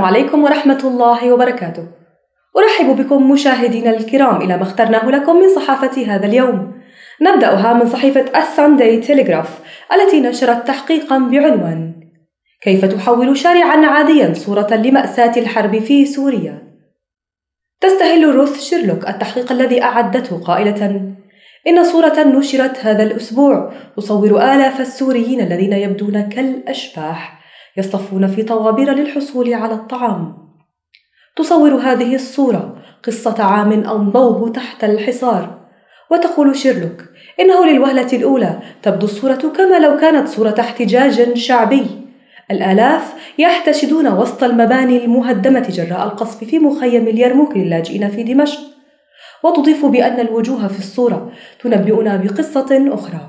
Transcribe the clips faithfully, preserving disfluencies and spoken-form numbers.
عليكم ورحمة الله وبركاته. أرحب بكم مشاهدينا الكرام إلى ما اخترناه لكم من صحافة هذا اليوم. نبدأها من صحيفة السانداي تيليغراف التي نشرت تحقيقا بعنوان: كيف تحول شارعا عاديا صورة لمأساة الحرب في سوريا. تستهل روث شيرلوك التحقيق الذي أعدته قائلة: إن صورة نشرت هذا الأسبوع تصور آلاف السوريين الذين يبدون كالأشباح يصطفون في طوابير للحصول على الطعام. تصور هذه الصورة قصة عام أمضوه تحت الحصار. وتقول شيرلوك إنه للوهلة الأولى تبدو الصورة كما لو كانت صورة احتجاج شعبي. الآلاف يحتشدون وسط المباني المهدمة جراء القصف في مخيم اليرموك للاجئين في دمشق. وتضيف بأن الوجوه في الصورة تنبئنا بقصة أخرى.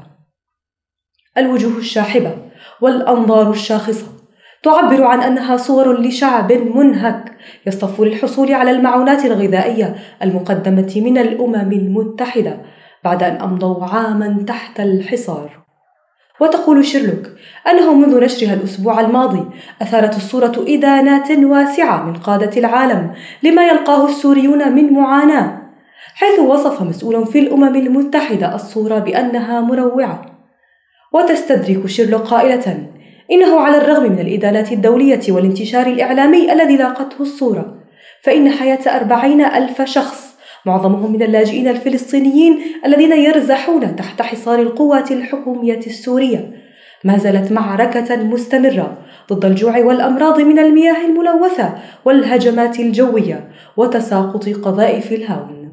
الوجوه الشاحبة والأنظار الشاخصة تعبر عن أنها صور لشعب منهك يصطف للحصول على المعونات الغذائية المقدمة من الأمم المتحدة بعد أن أمضوا عاما تحت الحصار. وتقول شيرلوك أنه منذ نشرها الأسبوع الماضي أثارت الصورة إدانات واسعة من قادة العالم لما يلقاه السوريون من معاناة، حيث وصف مسؤول في الأمم المتحدة الصورة بأنها مروعة. وتستدرك شيرلوك قائلة: إنه على الرغم من الإدانات الدولية والانتشار الإعلامي الذي لاقته الصورة، فإن حياة أربعين ألف شخص معظمهم من اللاجئين الفلسطينيين الذين يرزحون تحت حصار القوات الحكومية السورية ما زالت معركة مستمرة ضد الجوع والأمراض من المياه الملوثة والهجمات الجوية وتساقط قذائف الهاون.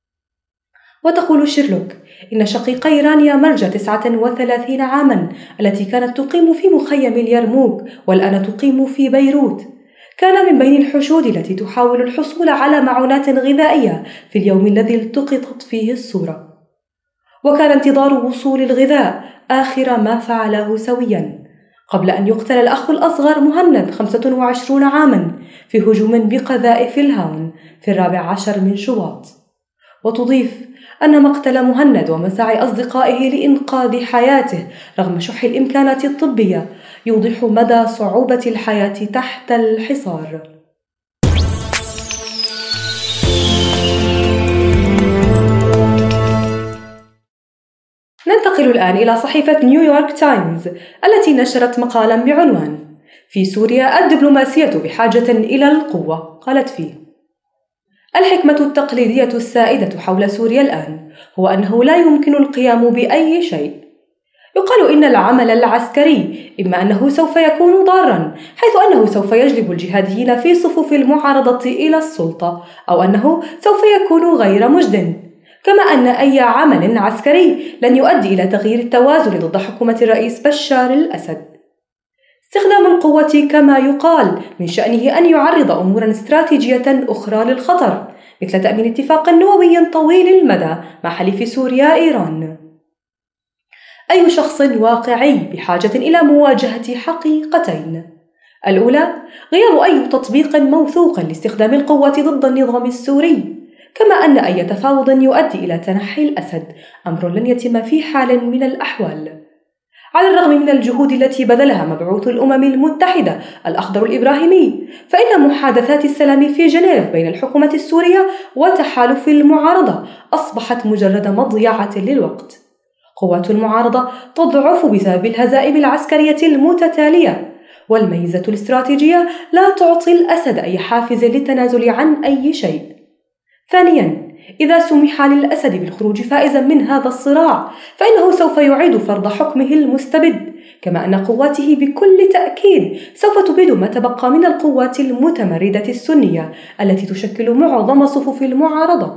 وتقول شيرلوك إن شقيقي رانيا مرجى تسعة وثلاثين عاما التي كانت تقيم في مخيم اليرموك والآن تقيم في بيروت كان من بين الحشود التي تحاول الحصول على معونات غذائية في اليوم الذي التقطت فيه الصورة. وكان انتظار وصول الغذاء آخر ما فعله سويا قبل أن يقتل الأخ الأصغر مهند خمسة وعشرين عاما في هجوم بقذائف الهاون في الرابع عشر من شباط. وتضيف أن مقتل مهند ومساعي أصدقائه لإنقاذ حياته رغم شح الإمكانات الطبية يوضح مدى صعوبة الحياة تحت الحصار. ننتقل الآن إلى صحيفة نيويورك تايمز التي نشرت مقالا بعنوان: في سوريا الدبلوماسية بحاجة إلى القوة. قالت فيه: الحكمة التقليدية السائدة حول سوريا الآن هو أنه لا يمكن القيام بأي شيء. يقال إن العمل العسكري إما أنه سوف يكون ضاراً حيث أنه سوف يجلب الجهاديين في صفوف المعارضة إلى السلطة، أو أنه سوف يكون غير مجد، كما أن أي عمل عسكري لن يؤدي إلى تغيير التوازن ضد حكومة الرئيس بشار الأسد. استخدام القوة كما يقال من شأنه أن يعرض أموراً استراتيجية أخرى للخطر مثل تأمين اتفاق نووي طويل المدى مع حليف سوريا إيران. أي شخص واقعي بحاجة إلى مواجهة حقيقتين: الأولى غياب أي تطبيق موثوق لاستخدام القوة ضد النظام السوري، كما أن أي تفاوض يؤدي إلى تنحي الأسد أمر لن يتم في حال من الأحوال. على الرغم من الجهود التي بذلها مبعوث الأمم المتحدة الأخضر الإبراهيمي، فإن محادثات السلام في جنيف بين الحكومة السورية وتحالف المعارضة أصبحت مجرد مضيعة للوقت. قوات المعارضة تضعف بسبب الهزائم العسكرية المتتالية، والميزة الاستراتيجية لا تعطي الأسد أي حافز للتنازل عن أي شيء. ثانياً، إذا سمح للأسد بالخروج فائزاً من هذا الصراع فإنه سوف يعيد فرض حكمه المستبد، كما أن قواته بكل تأكيد سوف تبيد ما تبقى من القوات المتمردة السنية التي تشكل معظم صفوف المعارضة.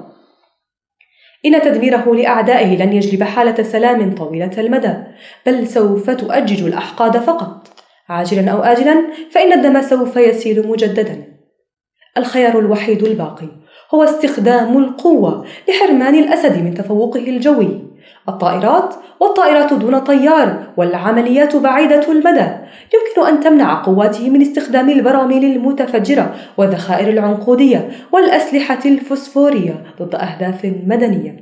إن تدميره لأعدائه لن يجلب حالة سلام طويلة المدى، بل سوف تؤجج الأحقاد فقط. عاجلاً أو آجلاً فإن الدم سوف يسيل مجدداً. الخيار الوحيد الباقي هو استخدام القوة لحرمان الأسد من تفوقه الجوي. الطائرات والطائرات دون طيار والعمليات بعيدة المدى يمكن أن تمنع قواته من استخدام البراميل المتفجرة والذخائر العنقودية والأسلحة الفسفورية ضد أهداف مدنية.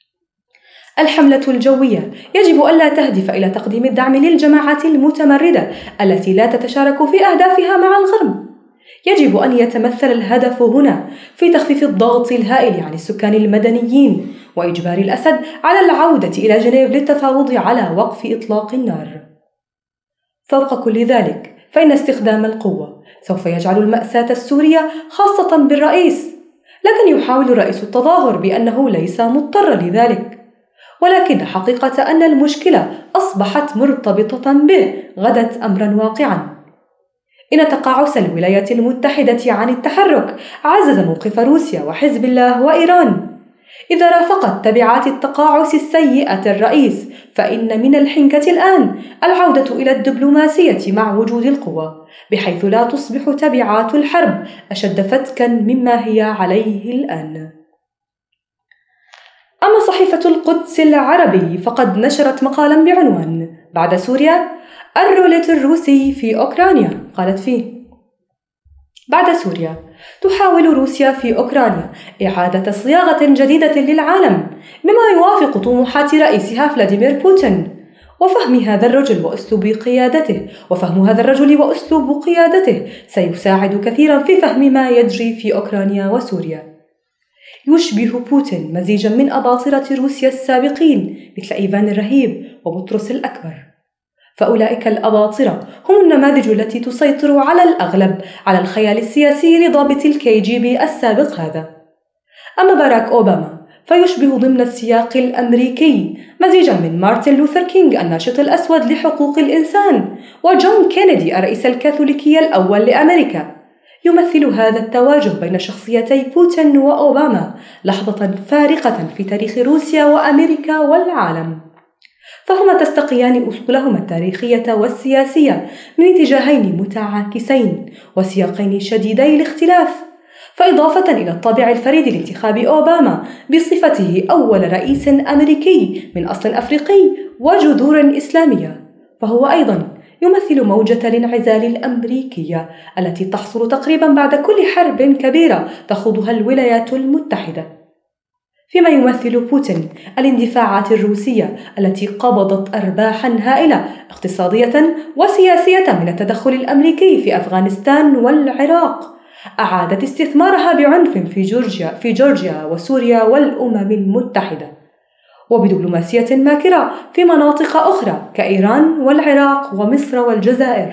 الحملة الجوية يجب ألا تهدف إلى تقديم الدعم للجماعات المتمردة التي لا تتشارك في أهدافها مع الغرب. يجب أن يتمثل الهدف هنا في تخفيف الضغط الهائل عن السكان المدنيين وإجبار الأسد على العودة إلى جنيف للتفاوض على وقف إطلاق النار. فوق كل ذلك، فإن استخدام القوة سوف يجعل المأساة السورية خاصة بالرئيس، لكن يحاول الرئيس التظاهر بأنه ليس مضطرا لذلك، ولكن حقيقة أن المشكلة أصبحت مرتبطة به غدت أمرا واقعا. إن تقاعس الولايات المتحدة عن التحرك عزز موقف روسيا وحزب الله وإيران. إذا رافقت تبعات التقاعس السيئة الرئيس، فإن من الحنكة الآن العودة إلى الدبلوماسية مع وجود القوة، بحيث لا تصبح تبعات الحرب أشد فتكا مما هي عليه الآن. أما صحيفة القدس العربي فقد نشرت مقالا بعنوان بعد سوريا الروليت الروسي في أوكرانيا. قالت فيه: بعد سوريا تحاول روسيا في أوكرانيا إعادة صياغة جديدة للعالم بما يوافق طموحات رئيسها فلاديمير بوتين، وفهم هذا الرجل وأسلوب قيادته وفهم هذا الرجل وأسلوب قيادته سيساعد كثيرا في فهم ما يجري في أوكرانيا وسوريا. يشبه بوتين مزيجا من أباطرة روسيا السابقين مثل إيفان الرهيب وبطرس الأكبر، فأولئك الأباطرة هم النماذج التي تسيطر على الأغلب على الخيال السياسي لضابط الكي جي بي السابق هذا. أما باراك أوباما فيشبه ضمن السياق الأمريكي مزيجا من مارتن لوثر كينغ الناشط الأسود لحقوق الإنسان وجون كينيدي الرئيس الكاثوليكي الأول لأمريكا. يمثل هذا التواجه بين شخصيتي بوتين وأوباما لحظة فارقة في تاريخ روسيا وأمريكا والعالم، فهما تستقيان أصولهما التاريخية والسياسية من اتجاهين متعاكسين وسياقين شديدي الاختلاف. فإضافة إلى الطابع الفريد لانتخاب أوباما بصفته أول رئيس أمريكي من أصل أفريقي وجذور إسلامية، فهو أيضا يمثل موجة الانعزال الأمريكية التي تحصل تقريبا بعد كل حرب كبيرة تخوضها الولايات المتحدة. فيما يمثل بوتين الاندفاعات الروسية التي قبضت أرباحا هائلة اقتصادية وسياسية من التدخل الأمريكي في أفغانستان والعراق، أعادت استثمارها بعنف في جورجيا في جورجيا وسوريا والأمم المتحدة، وبدبلوماسية ماكرة في مناطق أخرى كإيران والعراق ومصر والجزائر.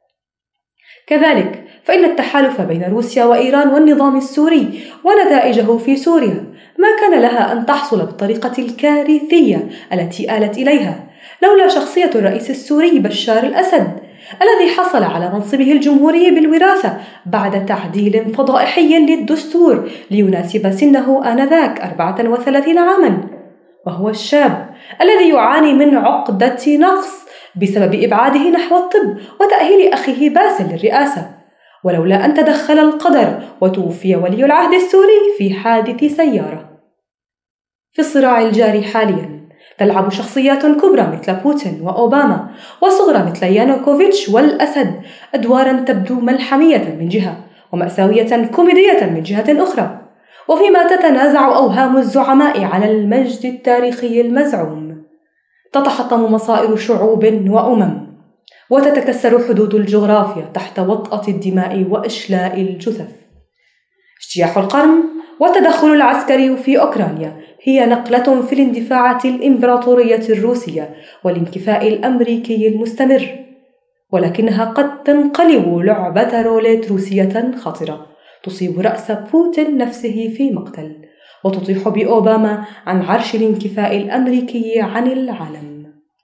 كذلك فإن التحالف بين روسيا وإيران والنظام السوري ونتائجه في سوريا ما كان لها أن تحصل بالطريقة الكارثية التي آلت إليها لولا شخصية الرئيس السوري بشار الأسد الذي حصل على منصبه الجمهوري بالوراثة بعد تعديل فضائحي للدستور ليناسب سنه آنذاك أربعة وثلاثين عاما، وهو الشاب الذي يعاني من عقدة نقص بسبب إبعاده نحو الطب وتأهيل أخيه باسل للرئاسة، ولولا أن تدخل القدر وتوفي ولي العهد السوري في حادث سيارة. في الصراع الجاري حاليا تلعب شخصيات كبرى مثل بوتين وأوباما وصغرى مثل يانوكوفيتش والأسد أدوارا تبدو ملحمية من جهة ومأساوية كوميدية من جهة أخرى، وفيما تتنازع أوهام الزعماء على المجد التاريخي المزعوم تتحطم مصائر شعوب وأمم وتتكسر حدود الجغرافيا تحت وطأة الدماء وإشلاء الجثث. اجتياح القرن والتدخل العسكري في أوكرانيا هي نقلة في الاندفاعات الإمبراطورية الروسية والانكفاء الأمريكي المستمر، ولكنها قد تنقلب لعبة روليت روسية خطرة تصيب رأس بوتين نفسه في مقتل وتطيح بأوباما عن عرش الانكفاء الأمريكي عن العالم.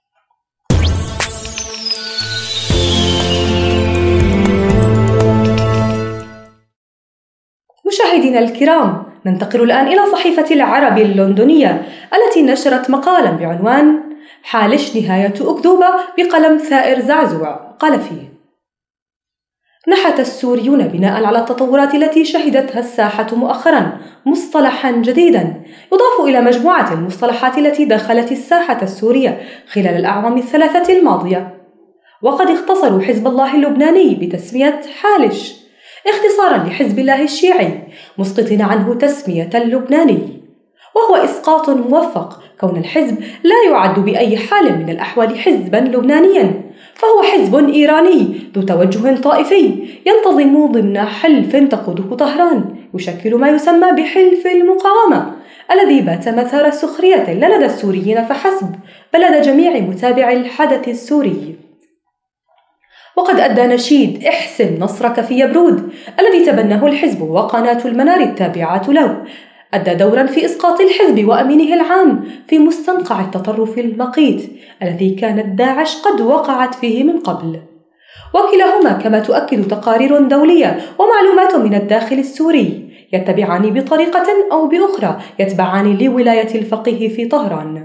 مشاهدينا الكرام، ننتقل الآن إلى صحيفة العرب اللندنية التي نشرت مقالا بعنوان حالش نهاية أكذوبة بقلم ثائر زعزوع. قال فيه: نحت السوريون بناء على التطورات التي شهدتها الساحة مؤخرا مصطلحا جديدا يضاف إلى مجموعة المصطلحات التي دخلت الساحة السورية خلال الأعوام الثلاثة الماضية، وقد اختصروا حزب الله اللبناني بتسمية حالش اختصارا لحزب الله الشيعي مسقطين عنه تسمية اللبناني، وهو إسقاط موفق كون الحزب لا يعد بأي حال من الأحوال حزبا لبنانيا، فهو حزب إيراني ذو توجه طائفي ينتظم ضمن حلف تقوده طهران، يشكل ما يسمى بحلف المقاومة، الذي بات مثار سخرية لا لدى السوريين فحسب، بل لدى جميع متابعي الحدث السوري. وقد أدى نشيد احسن نصرك في يبرود الذي تبناه الحزب وقناة المنار التابعة له أدى دورا في إسقاط الحزب وأمينه العام في مستنقع التطرف المقيت الذي كانت داعش قد وقعت فيه من قبل. وكلاهما كما تؤكد تقارير دولية ومعلومات من الداخل السوري يتبعان بطريقة أو بأخرى يتبعان لولاية الفقيه في طهران.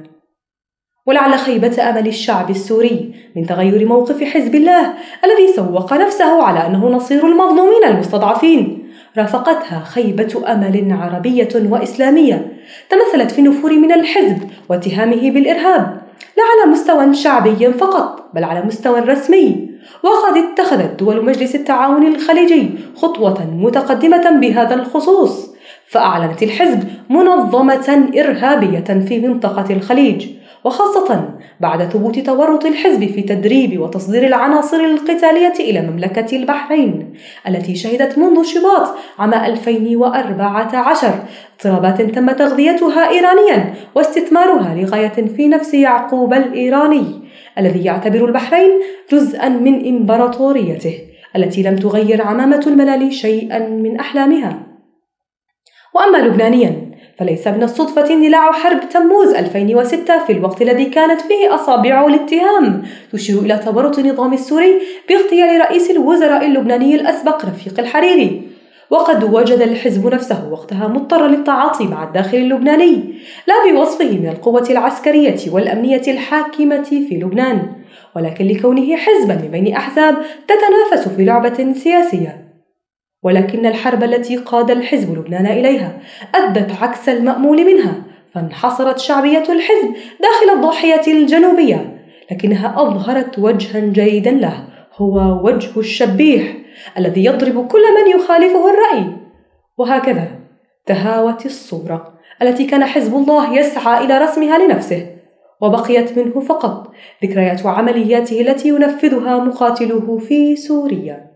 ولعل خيبة أمل الشعب السوري من تغير موقف حزب الله الذي سوق نفسه على أنه نصير المظلومين المستضعفين رافقتها خيبة أمل عربية وإسلامية تمثلت في النفور من الحزب واتهامه بالإرهاب، لا على مستوى شعبي فقط بل على مستوى رسمي. وقد اتخذت دول مجلس التعاون الخليجي خطوة متقدمة بهذا الخصوص، فأعلنت الحزب منظمة إرهابية في منطقة الخليج، وخاصة بعد ثبوت تورط الحزب في تدريب وتصدير العناصر القتالية إلى مملكة البحرين التي شهدت منذ شباط عام ألفين وأربعة عشر اضطرابات تم تغذيتها إيرانيا واستثمارها لغاية في نفس يعقوب الإيراني الذي يعتبر البحرين جزءا من إمبراطوريته التي لم تغير عمامة الملال شيئا من أحلامها. وأما لبنانيا فليس من الصدفة اندلاع حرب تموز ألفين وستة في الوقت الذي كانت فيه أصابع الاتهام تشير إلى تورط النظام السوري باغتيال رئيس الوزراء اللبناني الأسبق رفيق الحريري. وقد وجد الحزب نفسه وقتها مضطرا للتعاطي مع الداخل اللبناني لا بوصفه من القوة العسكرية والأمنية الحاكمة في لبنان، ولكن لكونه حزبا من بين أحزاب تتنافس في لعبة سياسية. ولكن الحرب التي قاد الحزب لبنان إليها أدت عكس المأمول منها، فانحصرت شعبية الحزب داخل الضاحية الجنوبية، لكنها أظهرت وجها جيدا له، هو وجه الشبيح الذي يضرب كل من يخالفه الرأي. وهكذا تهاوت الصورة التي كان حزب الله يسعى إلى رسمها لنفسه، وبقيت منه فقط ذكريات عملياته التي ينفذها مقاتلوه في سوريا.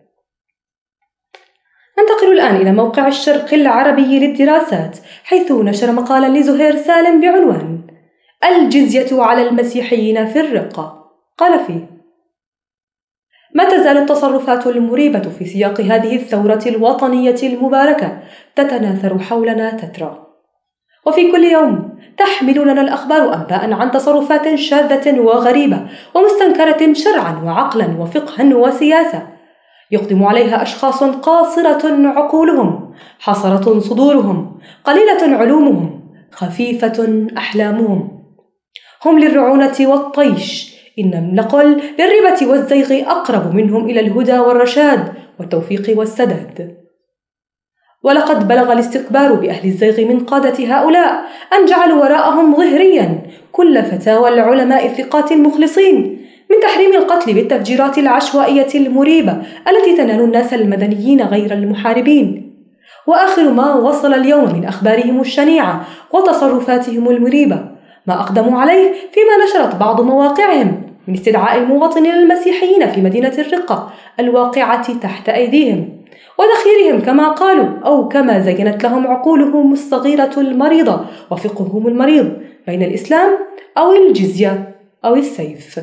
ننتقل الآن إلى موقع الشرق العربي للدراسات، حيث نشر مقالا لزهير سالم بعنوان الجزية على المسيحيين في الرقة. قال فيه: ما تزال التصرفات المريبة في سياق هذه الثورة الوطنية المباركة تتناثر حولنا تترى، وفي كل يوم تحمل لنا الأخبار أنباء عن تصرفات شاذة وغريبة ومستنكرة شرعا وعقلا وفقها وسياسة، يقدم عليها أشخاص قاصرة عقولهم، حصرة صدورهم، قليلة علومهم، خفيفة أحلامهم. هم للرعونة والطيش، إن لم نقل للربة والزيغ، أقرب منهم إلى الهدى والرشاد والتوفيق والسداد. ولقد بلغ الاستكبار بأهل الزيغ من قادة هؤلاء أن جعلوا وراءهم ظهريا كل فتاوى العلماء الثقات المخلصين، من تحريم القتل بالتفجيرات العشوائية المريبة التي تنال الناس المدنيين غير المحاربين. وآخر ما وصل اليوم من أخبارهم الشنيعة وتصرفاتهم المريبة ما أقدموا عليه فيما نشرت بعض مواقعهم من استدعاء المواطنين المسيحيين في مدينة الرقة الواقعة تحت أيديهم، وتخييرهم كما قالوا أو كما زينت لهم عقولهم الصغيرة المريضة وفقههم المريض بين الإسلام أو الجزية أو السيف.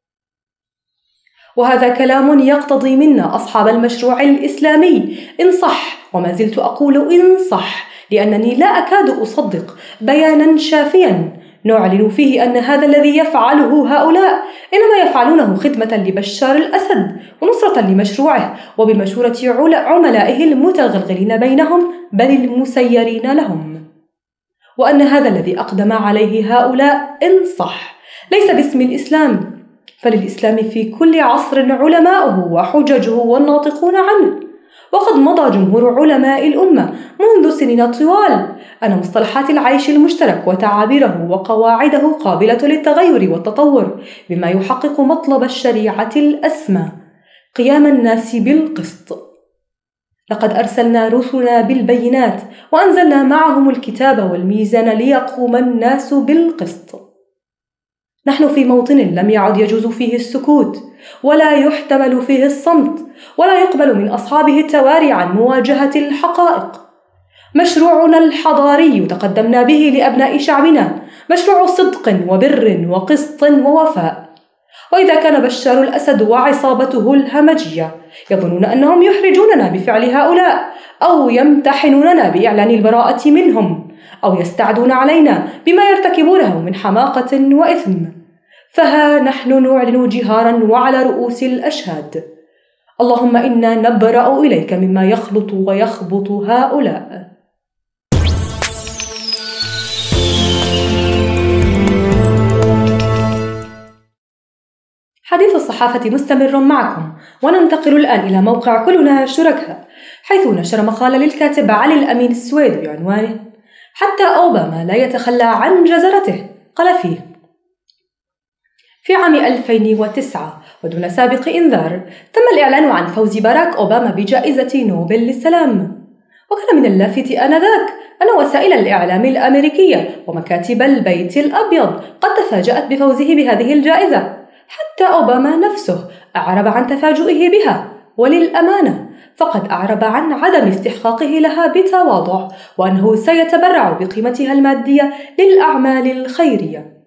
وهذا كلام يقتضي منا أصحاب المشروع الإسلامي إن صح، وما زلت أقول إن صح، لأنني لا أكاد أصدق بيانا شافيا نعلن فيه أن هذا الذي يفعله هؤلاء إنما يفعلونه خدمة لبشار الأسد ونصرة لمشروعه وبمشورة عملائه المتغلغلين بينهم بل المسيرين لهم، وأن هذا الذي أقدم عليه هؤلاء إن صح ليس باسم الإسلام، فللإسلام في كل عصر علماؤه وحججه والناطقون عنه، وقد مضى جمهور علماء الأمة منذ سنين طوال أن مصطلحات العيش المشترك وتعابيره وقواعده قابلة للتغير والتطور بما يحقق مطلب الشريعة الأسمى: قيام الناس بالقسط. لقد أرسلنا رسلنا بالبينات وأنزلنا معهم الكتاب والميزان ليقوم الناس بالقسط. نحن في موطن لم يعد يجوز فيه السكوت، ولا يحتمل فيه الصمت، ولا يقبل من أصحابه التواري عن مواجهة الحقائق. مشروعنا الحضاري تقدمنا به لأبناء شعبنا، مشروع صدق وبر وقسط ووفاء. وإذا كان بشار الأسد وعصابته الهمجية يظنون أنهم يحرجوننا بفعل هؤلاء، أو يمتحنوننا بإعلان البراءة منهم، أو يستعدون علينا بما يرتكبونه من حماقة وإثم، فها نحن نعلن جهارا وعلى رؤوس الأشهاد: اللهم إنا نبرأ إليك مما يخلط ويخبط هؤلاء. حديث الصحافة مستمر معكم، وننتقل الآن إلى موقع كلنا شركاء، حيث نشر مقالة للكاتب علي الأمين السويد بعنوانه: حتى أوباما لا يتخلى عن جزرته. قال فيه: في عام ألفين وتسعة ودون سابق إنذار تم الإعلان عن فوز باراك أوباما بجائزة نوبل للسلام، وكان من اللافت آنذاك أن وسائل الإعلام الأمريكية ومكاتب البيت الأبيض قد تفاجأت بفوزه بهذه الجائزة. حتى أوباما نفسه أعرب عن تفاجؤه بها، وللأمانة فقد أعرب عن عدم استحقاقه لها بتواضع، وأنه سيتبرع بقيمتها المادية للأعمال الخيرية.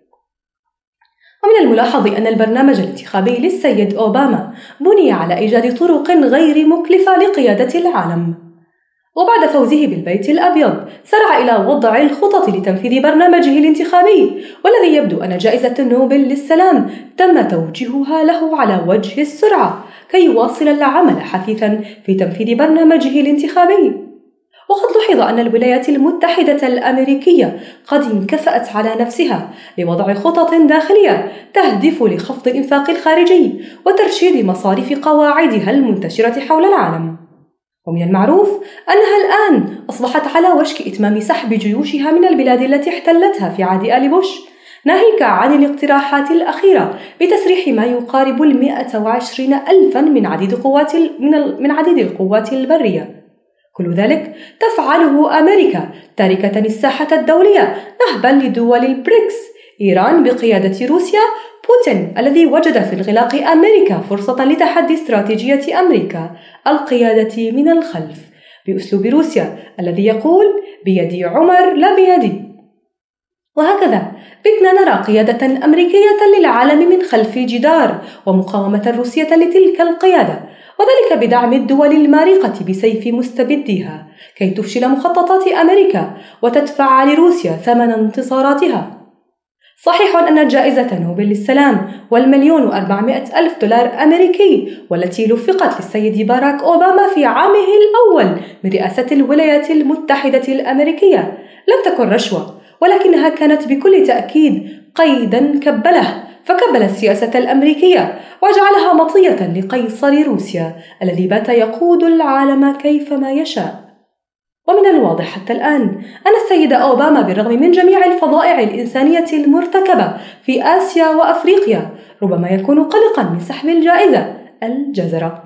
ومن الملاحظ أن البرنامج الانتخابي للسيد أوباما بني على إيجاد طرق غير مكلفة لقيادة العالم، وبعد فوزه بالبيت الأبيض سرع إلى وضع الخطط لتنفيذ برنامجه الانتخابي، والذي يبدو أن جائزة نوبل للسلام تم توجيهها له على وجه السرعة كي يواصل العمل حثيثا في تنفيذ برنامجه الانتخابي. وقد لحظ أن الولايات المتحدة الأمريكية قد انكفأت على نفسها لوضع خطط داخلية تهدف لخفض الإنفاق الخارجي وترشيد مصارف قواعدها المنتشرة حول العالم. ومن المعروف أنها الآن أصبحت على وشك إتمام سحب جيوشها من البلاد التي احتلتها في عهد آل بوش، ناهيك عن الاقتراحات الأخيرة بتسريح ما يقارب المئة وعشرين ألفا من عديد قوات من, من عديد القوات البرية. كل ذلك تفعله أمريكا تاركة الساحة الدولية نهبا لدول البريكس: إيران بقيادة روسيا، بوتين الذي وجد في انغلاق أمريكا فرصة لتحدي استراتيجية أمريكا، القيادة من الخلف بأسلوب روسيا الذي يقول بيدي عمر لا بيدي. وهكذا بدنا نرى قيادة أمريكية للعالم من خلف جدار، ومقاومة روسية لتلك القيادة، وذلك بدعم الدول المارقة بسيف مستبديها كي تفشل مخططات أمريكا وتدفع لروسيا ثمن انتصاراتها. صحيح أن جائزة نوبل للسلام والمليون وأربعمائة ألف دولار أمريكي والتي لفقت للسيد باراك أوباما في عامه الأول من رئاسة الولايات المتحدة الأمريكية لم تكن رشوة، ولكنها كانت بكل تأكيد قيدا كبله، فكبل السياسة الأمريكية وجعلها مطية لقيصر روسيا الذي بات يقود العالم كيفما يشاء. ومن الواضح حتى الآن أن السيد أوباما بالرغم من جميع الفظائع الإنسانية المرتكبة في آسيا وأفريقيا ربما يكون قلقا من سحب الجائزة الجزرة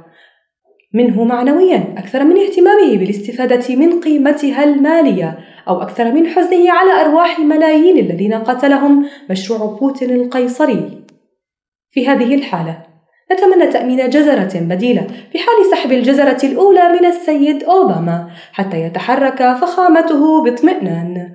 منه معنويا أكثر من اهتمامه بالاستفادة من قيمتها المالية، أو أكثر من حزنه على أرواح ملايين الذين قتلهم مشروع بوتين القيصري. في هذه الحالة نتمنى تأمين جزرة بديلة في حال سحب الجزرة الأولى من السيد أوباما حتى يتحرك فخامته باطمئنان.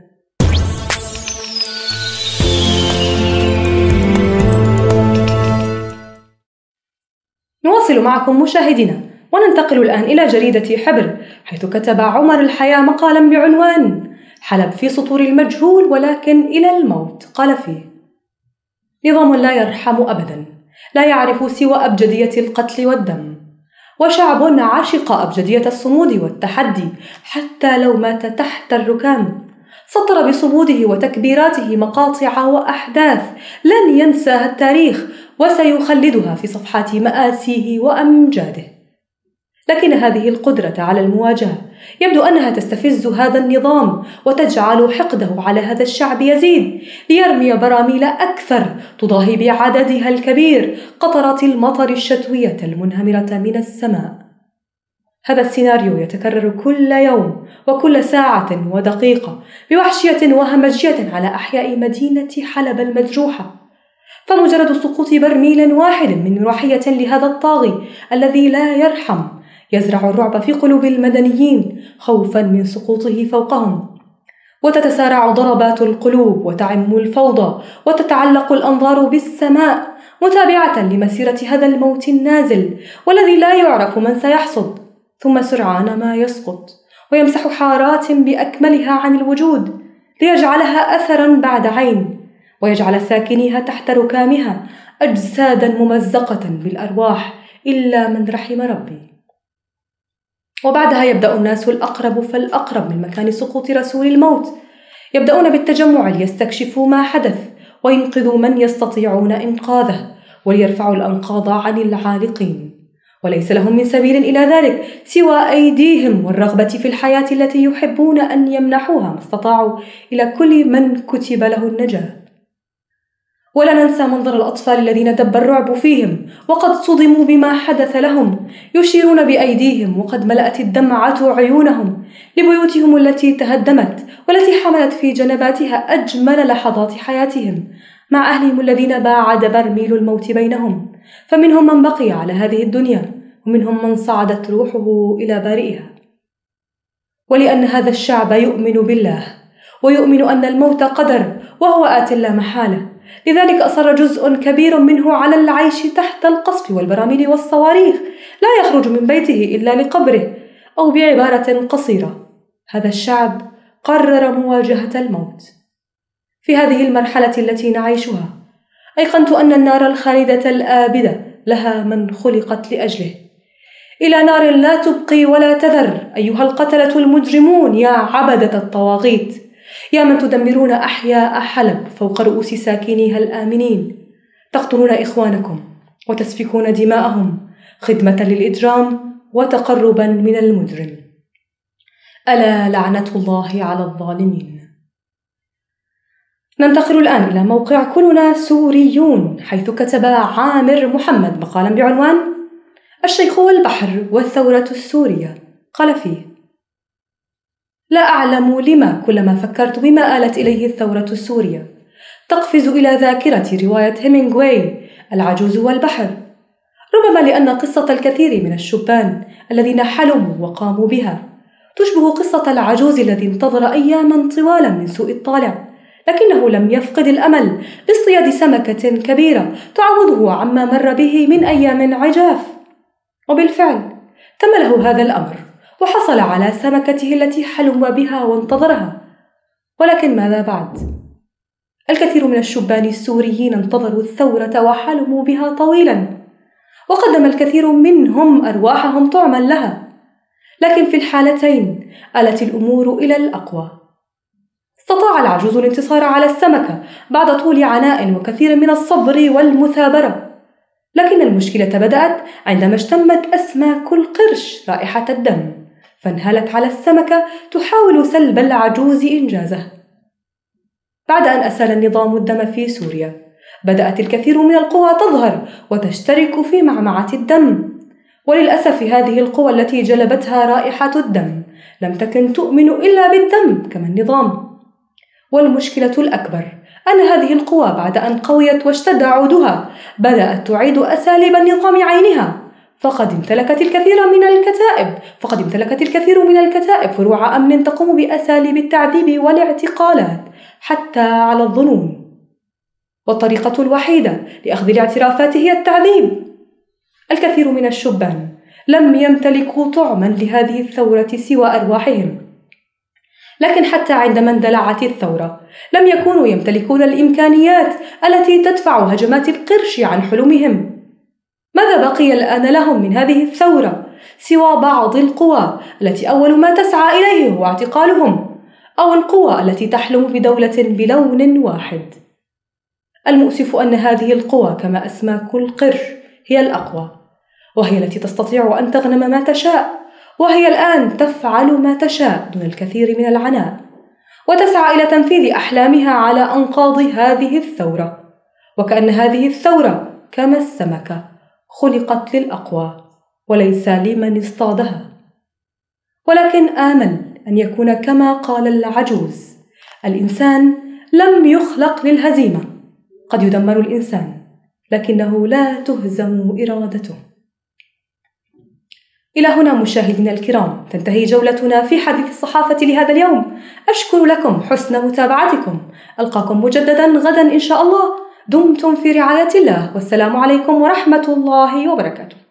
نواصل معكم مشاهدينا، وننتقل الآن إلى جريدة حبر، حيث كتب عمر الحياة مقالا بعنوان: حلب في سطور المجهول ولكن إلى الموت. قال فيه: نظام لا يرحم أبدا، لا يعرف سوى أبجدية القتل والدم، وشعب عشق أبجدية الصمود والتحدي حتى لو مات تحت الركام. سطر بصموده وتكبيراته مقاطع وأحداث لن ينساها التاريخ وسيخلدها في صفحات مآسيه وأمجاده. لكن هذه القدرة على المواجهة يبدو أنها تستفز هذا النظام وتجعل حقده على هذا الشعب يزيد، ليرمي براميل أكثر تضاهي بعددها الكبير قطرات المطر الشتوية المنهمرة من السماء. هذا السيناريو يتكرر كل يوم وكل ساعة ودقيقة بوحشية وهمجية على أحياء مدينة حلب المجروحة. فمجرد سقوط برميل واحد من رحية لهذا الطاغي الذي لا يرحم يزرع الرعب في قلوب المدنيين خوفا من سقوطه فوقهم، وتتسارع ضربات القلوب وتعم الفوضى وتتعلق الأنظار بالسماء متابعة لمسيرة هذا الموت النازل والذي لا يعرف من سيحصد، ثم سرعان ما يسقط ويمسح حارات بأكملها عن الوجود ليجعلها أثرا بعد عين، ويجعل ساكنيها تحت ركامها أجسادا ممزقة بالأرواح إلا من رحم ربي. وبعدها يبدأ الناس الأقرب فالأقرب من مكان سقوط رسول الموت، يبدأون بالتجمع ليستكشفوا ما حدث وينقذوا من يستطيعون إنقاذه وليرفعوا الأنقاض عن العالقين، وليس لهم من سبيل إلى ذلك سوى أيديهم والرغبة في الحياة التي يحبون أن يمنحوها ما استطاعوا إلى كل من كتب له النجاة. ولا ننسى منظر الأطفال الذين دب الرعب فيهم وقد صدموا بما حدث لهم، يشيرون بأيديهم وقد ملأت الدمعة عيونهم لبيوتهم التي تهدمت والتي حملت في جنباتها أجمل لحظات حياتهم مع أهلهم الذين باعد برميل الموت بينهم، فمنهم من بقي على هذه الدنيا ومنهم من صعدت روحه إلى بارئها. ولأن هذا الشعب يؤمن بالله ويؤمن أن الموت قدر وهو آت لا محالة، لذلك أصر جزء كبير منه على العيش تحت القصف والبراميل والصواريخ، لا يخرج من بيته إلا لقبره، أو بعبارة قصيرة هذا الشعب قرر مواجهة الموت. في هذه المرحلة التي نعيشها أيقنت أن النار الخالدة الآبدة لها من خلقت لأجله، إلى نار لا تبقي ولا تذر أيها القتلة المجرمون يا عبدة الطواغيت، يا من تدمرون أحياء حلب فوق رؤوس ساكنيها الآمنين، تقتلون إخوانكم وتسفكون دماءهم خدمة للإجرام وتقربا من المجرم. ألا لعنة الله على الظالمين. ننتقل الآن إلى موقع كلنا سوريون، حيث كتب عامر محمد مقالا بعنوان الشيخ والبحر والثورة السورية. قال فيه: لا أعلم لما كلما فكرت بما آلت إليه الثورة السورية تقفز إلى ذاكرتي رواية هيمينغواي العجوز والبحر، ربما لأن قصة الكثير من الشبان الذين حلموا وقاموا بها تشبه قصة العجوز الذي انتظر أياما طوالا من سوء الطالع، لكنه لم يفقد الأمل لاصطياد سمكة كبيرة تعوضه عما مر به من أيام عجاف. وبالفعل تم له هذا الأمر وحصل على سمكته التي حلم بها وانتظرها. ولكن ماذا بعد؟ الكثير من الشبان السوريين انتظروا الثورة وحلموا بها طويلا، وقدم الكثير منهم أرواحهم طعما لها، لكن في الحالتين آلت الأمور إلى الأقوى. استطاع العجوز الانتصار على السمكة بعد طول عناء وكثير من الصبر والمثابرة، لكن المشكلة بدأت عندما اشتمت أسماك القرش رائحة الدم، فانهالت على السمكة تحاول سلب العجوز إنجازه. بعد أن أسال النظام الدم في سوريا، بدأت الكثير من القوى تظهر وتشترك في معمعة الدم، وللأسف هذه القوى التي جلبتها رائحة الدم لم تكن تؤمن إلا بالدم كما النظام. والمشكلة الأكبر أن هذه القوى بعد أن قويت واشتد عودها بدأت تعيد أساليب النظام عينها، فقد امتلكت الكثير من الكتائب فقد امتلكت الكثير من الكتائب فروع أمن تقوم بأساليب التعذيب والاعتقالات حتى على الظنون، والطريقة الوحيدة لأخذ الاعترافات هي التعذيب. الكثير من الشبان لم يمتلكوا طعما لهذه الثورة سوى أرواحهم، لكن حتى عندما اندلعت الثورة لم يكونوا يمتلكون الإمكانيات التي تدفع هجمات القرش عن حلمهم. ماذا بقي الآن لهم من هذه الثورة سوى بعض القوى التي أول ما تسعى إليه هو اعتقالهم، أو القوى التي تحلم بدولة بلون واحد؟ المؤسف أن هذه القوى كما أسماك القرش هي الأقوى، وهي التي تستطيع أن تغنم ما تشاء، وهي الآن تفعل ما تشاء دون الكثير من العناء، وتسعى إلى تنفيذ أحلامها على أنقاض هذه الثورة، وكأن هذه الثورة كما السمكة خلقت للأقوى وليس لمن اصطادها. ولكن آمل أن يكون كما قال العجوز: الإنسان لم يخلق للهزيمة، قد يدمر الإنسان لكنه لا تهزم إرادته. إلى هنا مشاهدينا الكرام تنتهي جولتنا في حديث الصحافة لهذا اليوم. أشكر لكم حسن متابعتكم. ألقاكم مجددا غدا إن شاء الله. دمتم في رعاية الله، والسلام عليكم ورحمة الله وبركاته.